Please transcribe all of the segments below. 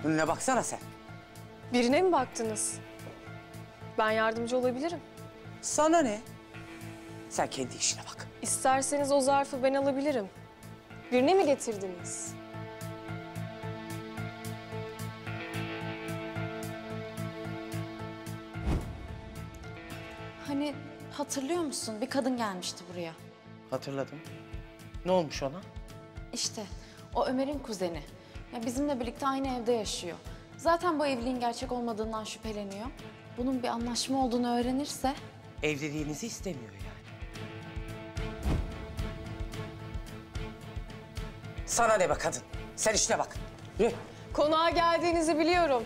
Önüne baksana sen. Birine mi baktınız? Ben yardımcı olabilirim. Sana ne? Sen kendi işine bak. İsterseniz o zarfı ben alabilirim. Birine mi getirdiniz? Hani hatırlıyor musun? Bir kadın gelmişti buraya. Hatırladım. Ne olmuş ona? İşte o Ömer'in kuzeni. Ya bizimle birlikte aynı evde yaşıyor. Zaten bu evliliğin gerçek olmadığından şüpheleniyor. Bunun bir anlaşma olduğunu öğrenirse... Evliliğinizi istemiyor yani. Sana ne be kadın? Sen işine bak. Yürü. Konağa geldiğinizi biliyorum.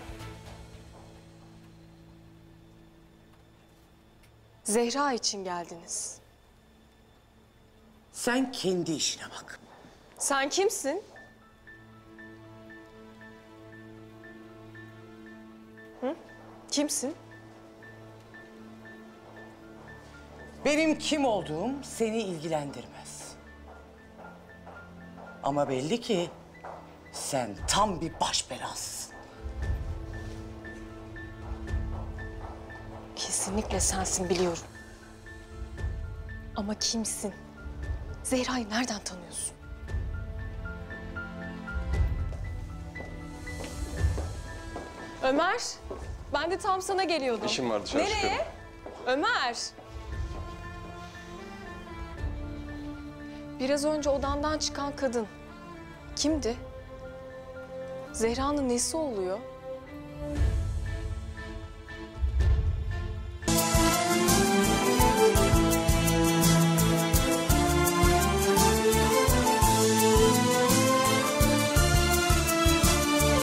Zehra için geldiniz. Sen kendi işine bak. Sen kimsin? Hı? Kimsin? Benim kim olduğum seni ilgilendirmez. Ama belli ki sen tam bir baş belasısın. Kesinlikle sensin biliyorum. Ama kimsin? Zehra'yı nereden tanıyorsun? Ömer, ben de tam sana geliyordum. İşim var, dışarı Nereye? çıkıyorum. Ömer! Biraz önce odandan çıkan kadın kimdi? Zehra'nın nesi oluyor?